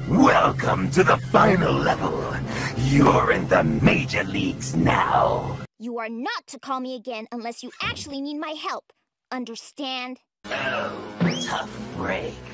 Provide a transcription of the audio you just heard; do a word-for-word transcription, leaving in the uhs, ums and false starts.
Welcome to the final level. You're in the major leagues now. You are not to call me again unless you actually need my help. Understand? Oh, tough break.